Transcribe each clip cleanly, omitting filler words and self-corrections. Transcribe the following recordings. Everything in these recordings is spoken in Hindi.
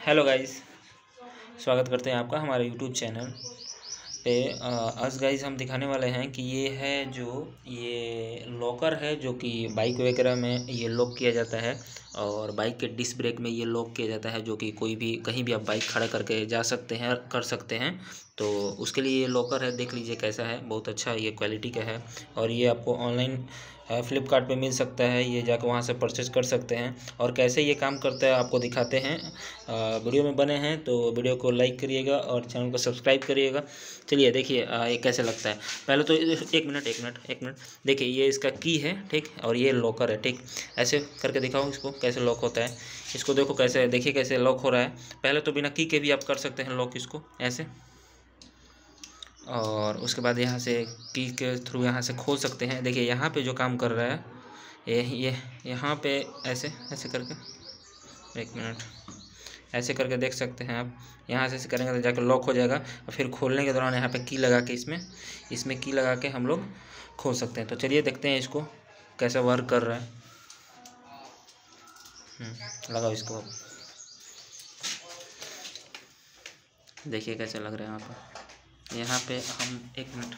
हेलो गाइस, स्वागत करते हैं आपका हमारे यूट्यूब चैनल पे। आज गाइस हम दिखाने वाले हैं कि ये है जो ये लॉकर है जो कि बाइक वगैरह में ये लॉक किया जाता है और बाइक के डिस्क ब्रेक में ये लॉक किया जाता है, जो कि कोई भी कहीं भी आप बाइक खड़ा करके जा सकते हैं, कर सकते हैं। तो उसके लिए ये लॉकर है, देख लीजिए कैसा है, बहुत अच्छा ये क्वालिटी का है और ये आपको ऑनलाइन फ्लिपकार्ट पे मिल सकता है। ये जाकर वहाँ से परचेज कर सकते हैं और कैसे ये काम करता है आपको दिखाते हैं। वीडियो में बने हैं तो वीडियो को लाइक करिएगा और चैनल को सब्सक्राइब करिएगा। चलिए देखिए ये कैसे लगता है। पहले तो एक मिनट देखिए, ये इसका की है, ठीक, और ये लॉकर है, ठीक। ऐसे करके दिखाओ इसको कैसे लॉक होता है। इसको देखो कैसे, देखिए कैसे लॉक हो रहा है। पहले तो बिना की के भी आप कर सकते हैं लॉक इसको ऐसे, और उसके बाद यहाँ से की के थ्रू यहाँ से खोल सकते हैं। देखिए यहाँ पे जो काम कर रहा है ये यहाँ पे ऐसे ऐसे करके, एक मिनट, ऐसे करके देख सकते हैं आप। यहाँ से ऐसे करेंगे तो जाकर लॉक हो जाएगा और फिर खोलने के दौरान यहाँ पे की लगा के इसमें की लगा के हम लोग खोल सकते हैं। तो चलिए देखते हैं इसको कैसे वर्क कर रहा है। लगाओ इसको, अब देखिए कैसे लग रहा है आपको। यहाँ पे हम एक मिनट,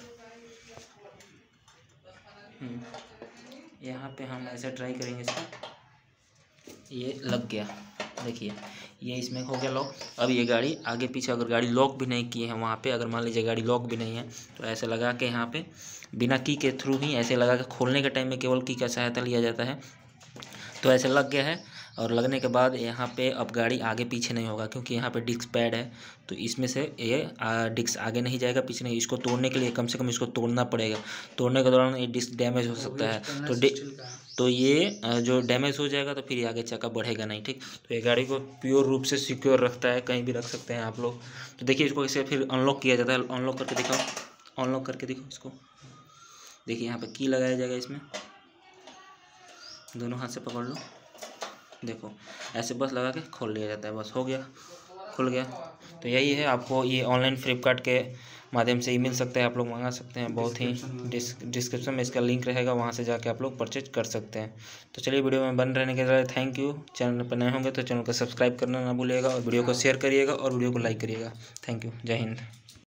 यहाँ पे हम ऐसे ट्राई करेंगे इसको। ये लग गया, देखिए ये इसमें हो गया लॉक। अब ये गाड़ी आगे पीछे, अगर गाड़ी लॉक भी नहीं की है वहाँ पे, अगर मान लीजिए गाड़ी लॉक भी नहीं है तो ऐसे लगा के यहाँ पे बिना की के थ्रू ही ऐसे लगा के खोलने के टाइम में केवल की का सहायता लिया जाता है। तो ऐसे लग गया है और लगने के बाद यहाँ पे अब गाड़ी आगे पीछे नहीं होगा, क्योंकि यहाँ पे डिस्क पैड है। तो इसमें से ये डिस्क आगे नहीं जाएगा, पीछे नहीं। इसको तोड़ने के लिए कम से कम इसको तोड़ना पड़ेगा। तोड़ने के दौरान ये डिस्क डैमेज हो सकता है, तो ये जो डैमेज हो जाएगा तो फिर ये आगे चक्का बढ़ेगा नहीं, ठीक। तो ये गाड़ी को प्योर रूप से सिक्योर रखता है, कहीं भी रख सकते हैं आप लोग। तो देखिए इसको कैसे फिर अनलॉक किया जाता है। अनलॉक करके दिखाओ, अनलॉक करके दिखाओ इसको। देखिए यहाँ पे की लगाया जाएगा, इसमें दोनों हाथ से पकड़ लो, देखो ऐसे बस लगा के खोल लिया जाता है, बस हो गया, खुल गया। तो यही है, आपको ये ऑनलाइन फ्लिपकार्ट के माध्यम से ही मिल सकता है, आप लोग मंगा सकते हैं। बहुत ही डिस्क्रिप्शन में इसका लिंक रहेगा, वहाँ से जाके आप लोग परचेज कर सकते हैं। तो चलिए वीडियो में बन रहने के लिए थैंक यू। चैनल पर नए होंगे तो चैनल को सब्सक्राइब करना ना भूलिएगा और वीडियो को शेयर करिएगा और वीडियो को लाइक करिएगा। थैंक यू, जय हिंद।